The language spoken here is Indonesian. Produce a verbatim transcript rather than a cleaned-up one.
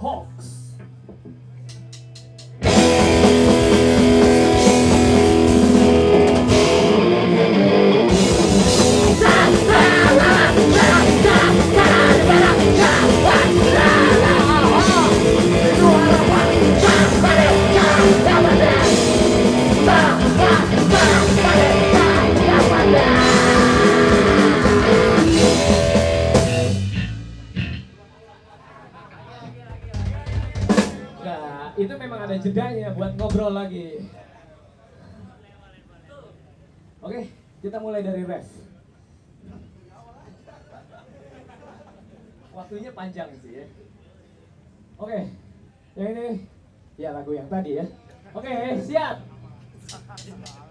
Hoax. Nah, itu memang ada jedanya buat ngobrol lagi. Oke, kita mulai dari ref. Waktunya panjang sih ya. Oke, yang ini ya lagu yang tadi ya. Oke, siap.